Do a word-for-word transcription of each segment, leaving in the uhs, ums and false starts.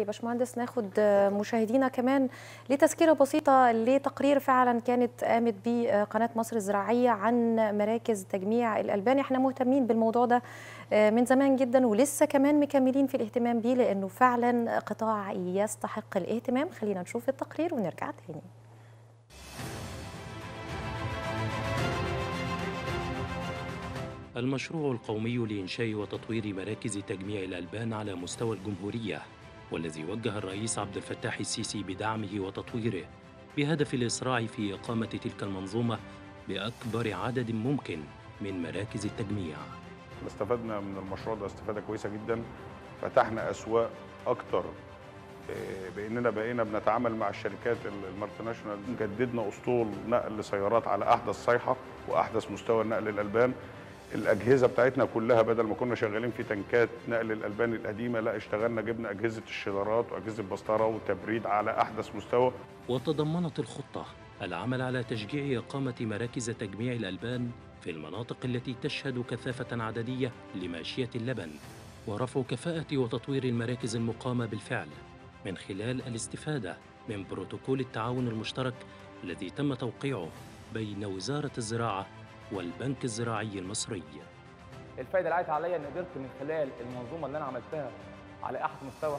لي باشمهندس ناخد مشاهدينا كمان لتذكرة بسيطة لتقرير فعلا كانت قامت به قناة مصر الزراعية عن مراكز تجميع الألبان. احنا مهتمين بالموضوع ده من زمان جدا ولسه كمان مكملين في الاهتمام بيه لأنه فعلا قطاع يستحق الاهتمام. خلينا نشوف التقرير ونرجع تاني. المشروع القومي لإنشاء وتطوير مراكز تجميع الألبان على مستوى الجمهورية، والذي وجه الرئيس عبد الفتاح السيسي بدعمه وتطويره بهدف الإسراع في إقامة تلك المنظومة بأكبر عدد ممكن من مراكز التجميع. استفدنا من المشروع ده استفادة كويسة جدا، فتحنا أسواق أكتر بأننا بقينا بنتعامل مع الشركات المالتي ناشونال. جددنا أسطول نقل سيارات على أحدث صيحة وأحدث مستوى نقل الألبان. الأجهزة بتاعتنا كلها بدل ما كنا شغالين في تنكات نقل الألبان القديمة، لا اشتغلنا جبنا أجهزة الشدارات وأجهزة بسطرة وتبريد على أحدث مستوى. وتضمنت الخطة العمل على تشجيع إقامة مراكز تجميع الألبان في المناطق التي تشهد كثافة عددية لماشية اللبن، ورفع كفاءة وتطوير المراكز المقامة بالفعل من خلال الاستفادة من بروتوكول التعاون المشترك الذي تم توقيعه بين وزارة الزراعة والبنك الزراعي المصري. الفائده اللي عادت عليا ان قدرت من خلال المنظومه اللي انا عملتها على احد مستوى،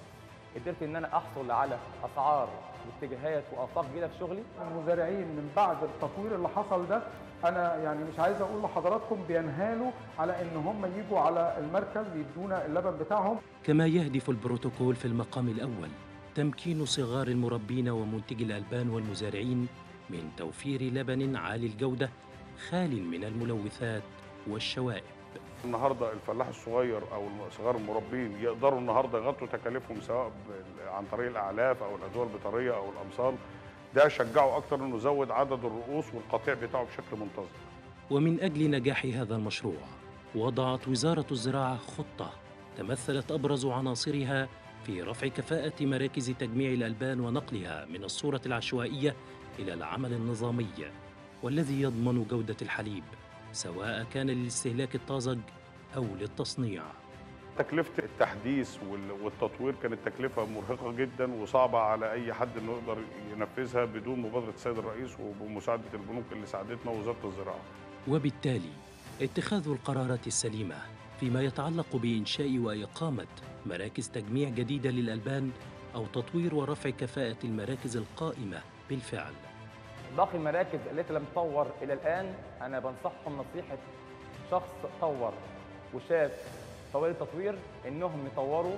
قدرت ان انا احصل على اسعار واتجاهات وافاق جديده في شغلي. المزارعين من بعد التطوير اللي حصل ده، انا يعني مش عايز اقول لحضراتكم بينهالوا على ان هم يجوا على المركز يدونا اللبن بتاعهم. كما يهدف البروتوكول في المقام الاول تمكين صغار المربين ومنتجي الألبان والمزارعين من توفير لبن عالي الجودة خال من الملوثات والشوائب. النهارده الفلاح الصغير او صغار المربين يقدروا النهارده يغطوا تكاليفهم سواء عن طريق الاعلاف او الادويه البيطريه او الامصال. ده شجعه اكتر انه يزود عدد الرؤوس والقطيع بتاعه بشكل منتظم. ومن اجل نجاح هذا المشروع وضعت وزارة الزراعة خطة تمثلت ابرز عناصرها في رفع كفاءة مراكز تجميع الألبان ونقلها من الصورة العشوائية إلى العمل النظامي، والذي يضمن جودة الحليب سواء كان للاستهلاك الطازج أو للتصنيع. تكلفة التحديث والتطوير كانت تكلفة مرهقة جدا وصعبة على أي حد إنه يقدر ينفذها بدون مبادرة السيد الرئيس وبمساعدة البنوك اللي ساعدتنا ووزارة الزراعة. وبالتالي اتخاذ القرارات السليمة فيما يتعلق بإنشاء وإقامة مراكز تجميع جديدة للألبان أو تطوير ورفع كفاءة المراكز القائمة بالفعل. باقي المراكز التي لم تطور إلى الآن أنا بنصحهم نصيحة شخص طور وشاف فوائد التطوير إنهم يطوروا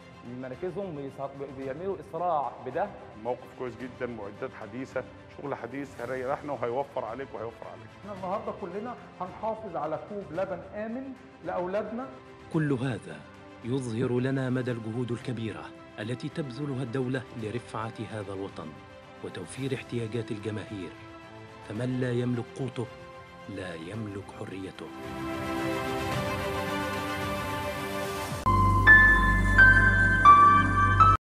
مراكزهم ويعملوا إسراع بده. موقف كويس جدا، معدات حديثة، شغل حديث هيريحنا وهيوفر عليك وهيوفر عليك. احنا النهارده كلنا هنحافظ على كوب لبن آمن لأولادنا. كل هذا يظهر لنا مدى الجهود الكبيرة التي تبذلها الدولة لرفعة هذا الوطن وتوفير احتياجات الجماهير، فمن لا يملك قوته لا يملك حريته.